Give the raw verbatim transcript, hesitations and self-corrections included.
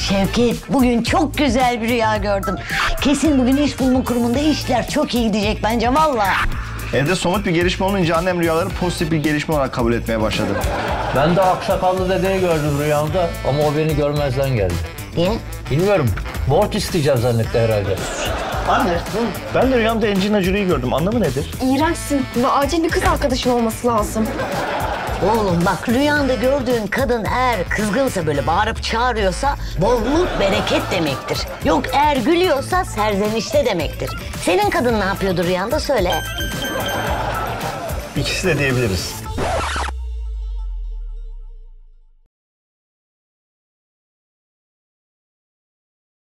Şevket, bugün çok güzel bir rüya gördüm. Kesin bugün iş bulma kurumunda işler çok iyi gidecek bence vallahi. Evde somut bir gelişme olunca annem rüyaları pozitif bir gelişme olarak kabul etmeye başladı. Ben de aksakallı dedeyi gördüm rüyamda ama o beni görmezden geldi. Niye? Bilmiyorum. Borç isteyeceğim zannetti herhalde. Anne, ben de rüyamda Angelina Jolie'yi gördüm. Anlamı nedir? İğrençsin ve acil bir kız arkadaşın olması lazım. Oğlum bak, rüyanda gördüğün kadın eğer kızgınsa, böyle bağırıp çağırıyorsa bolluk bereket demektir. Yok eğer gülüyorsa serzenişte demektir. Senin kadın ne yapıyordu rüyanda, söyle. İkisi de diyebiliriz.